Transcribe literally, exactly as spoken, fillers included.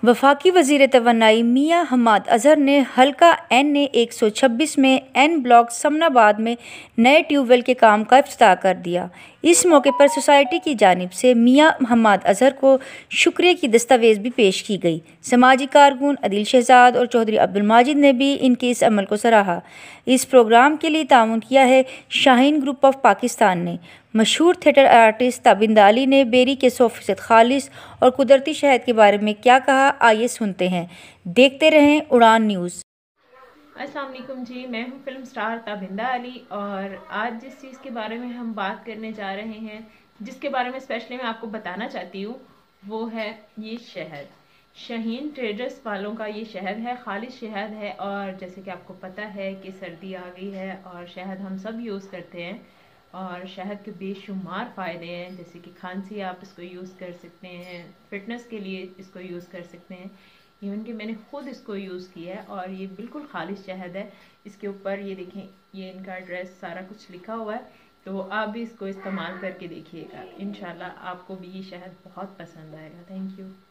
वफाकी वज़ीर तवानाई मियां हम्माद अज़हर ने हल्का एन ए एक सौ छब्बीस में एन ब्लॉक समनाबाद में नए ट्यूबवेल के काम का इफ्तिताह कर दिया। इस मौके पर सोसाइटी की जानिब से मियां हम्माद अज़हर को शुक्रिया की दस्तावेज़ भी पेश की गई। समाजी कारकुन अदिल शहजाद और चौधरी अब्दुल माजिद ने भी इनके इस अमल को सराहा। इस प्रोग्राम के लिए ताउन किया है शाहीन ग्रुप ऑफ पाकिस्तान ने। मशहूर थिएटर आर्टिस्ट ताबिंदा अली ने बेरी के सौ फीसद खालिश और कुदरती शहद के बारे में क्या कहा, आइए सुनते हैं। देखते रहें उड़ान न्यूज़। अस्सलाम वालेकुम जी, मैं हूँ फिल्म स्टार ताबिंदा अली और आज जिस चीज़ के बारे में हम बात करने जा रहे हैं, जिसके बारे में स्पेशली मैं आपको बताना चाहती हूँ, वो है ये शहद। शाहीन ट्रेडर्स वालों का ये शहद है, खालिश शहद है। और जैसे कि आपको पता है कि सर्दी आ गई है और शहद हम सब यूज़ करते हैं और शहद के बेशुमार फ़ायदे हैं। जैसे कि खांसी आप इसको यूज़ कर सकते हैं, फिटनेस के लिए इसको यूज़ कर सकते हैं। इवन कि मैंने खुद इसको यूज़ किया है और ये बिल्कुल खालिश शहद है। इसके ऊपर ये देखें, ये इनका एड्रेस सारा कुछ लिखा हुआ है, तो आप भी इसको इस्तेमाल करके देखिएगा। इंशाल्लाह आपको भी ये शहद बहुत पसंद आएगा। Thank you.